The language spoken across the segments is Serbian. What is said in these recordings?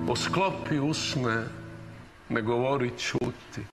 Posklopi usne, ne govori, ćuti.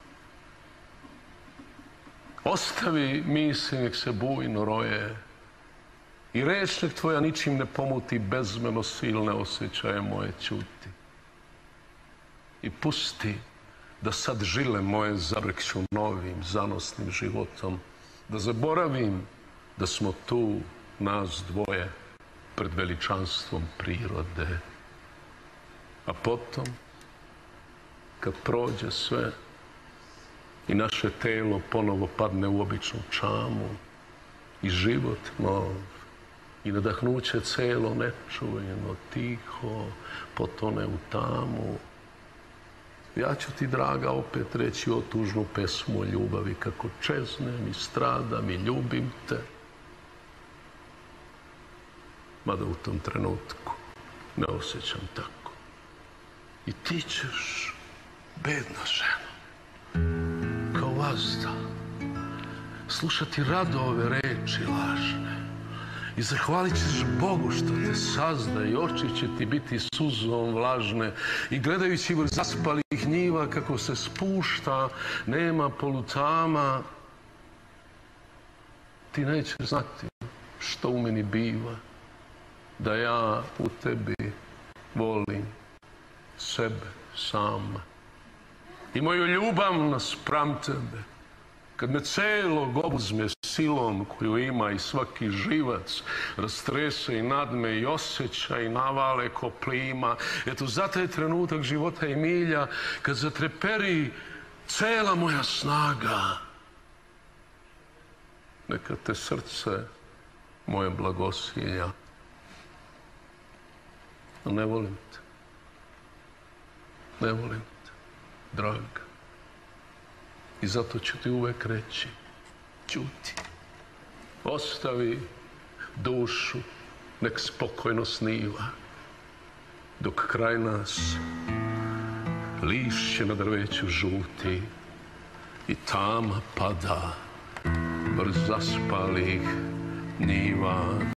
Ostavi misli, nek se bujno roje. I reč nek tvoja ničim ne pomuti bezmeno silne osjećaje moje, ćuti. I pusti da sad žile moje zabrkću novim, zanosnim životom. Da zaboravim da smo tu, nas dvoje, pred veličanstvom prirode. A potom, kad prođe sve i naše telo ponovo padne u običnu čamu i život nov i nadahnuće celo nečujeno, tiho, potone u tamu, ja ću ti, draga, opet reći o tužnu pesmu o ljubavi, kako čeznem i stradam i ljubim te. Mada u tom trenutku ne osjećam tako. I ti ćeš, bedna žena, kao vazda, slušati rado ove reči lažne i zahvalit ćeš Bogu što te sazda i oči će ti biti suzom vlažne i gledajući vrh zaspalih njiva kako se spušta, nema polutama, ti nećeš znati što u meni biva, da ja u tebi volim sebe sama i moju ljubav naspram tebe. Kad me celog obuzme silom koju ima i svaki živac, rastrese i nadme i osjeća i navale ko plima, eto za taj trenutak života i milja, kad zatreperi cela moja snaga, neka te srce moje blagosilja. No ne volim te. Ne volim te, draga. I zato ću ti uvek reći, ćuti. Ostavi dušu, nek spokojno sniva, dok kraj nas lišće na drveću žuti i tama pada brz zaspalih njiva.